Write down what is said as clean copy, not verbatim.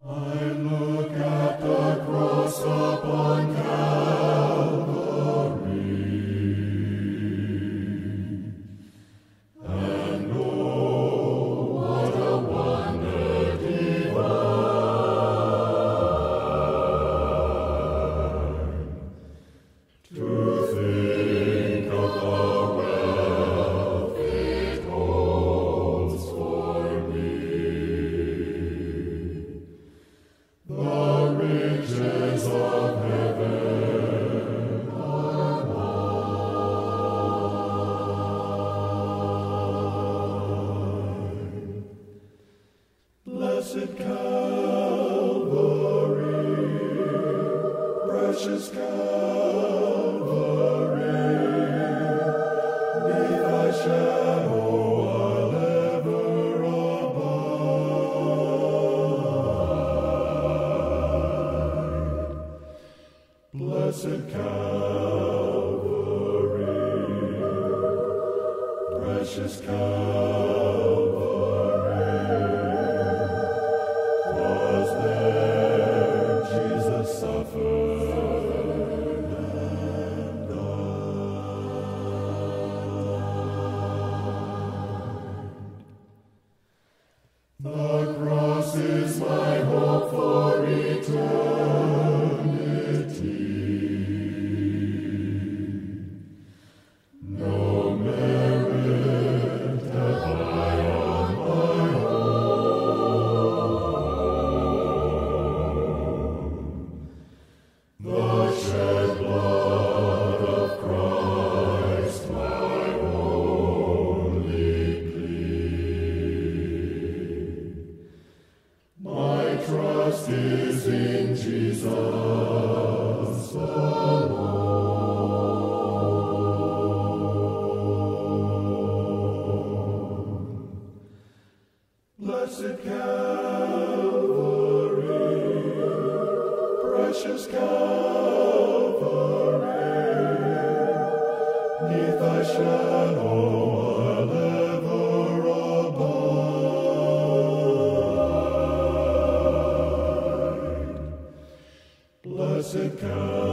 I look at the cross upon Calvary, and oh, what a wonder divine, to think of the wealth it holds for me. The riches of heaven are mine. Blessed Calvary, precious Calvary, neath thy shadow I'll ever abide. Blessed Calvary, precious Calvary, 'twas there Jesus suffered and died. The cross is my hope for eternity. No merit have I on my own. The shed blood of Christ, my only plea. My trust is in Jesus alone. Blessed Calvary, precious Calvary, neath thy shadow I'll ever abide. Blessed Calvary,